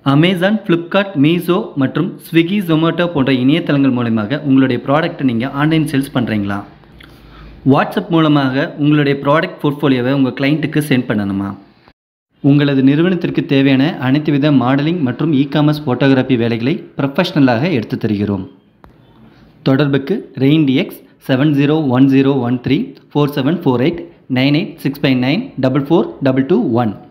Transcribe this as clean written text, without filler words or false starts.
Amazon, Flipkart, Meesho மற்றும் Swiggy, Zomato போன்ற இணையதளங்கள் மூலமாக உங்களுடைய ப்ராடக்ட்டை நீங்கள் ஆன்லைன் சேல்ஸ் பண்ணுறீங்களா? வாட்ஸ்அப் மூலமாக உங்களுடைய ப்ராடக்ட் போர்ட்ஃபோலியோவை உங்கள் கிளைண்ட்டுக்கு சென்ட் பண்ணணுமா? உங்களது நிறுவனத்திற்கு தேவையான அனைத்து வித மாடலிங் மற்றும் இ-காமர்ஸ் ஃபோட்டோகிராஃபி வேலைகளை ப்ரொஃபஷ்னலாக எடுத்து தருகிறோம். தொடர்புக்கு ரெயின்டிஎக்ஸ் 701013 4748 98659 44221.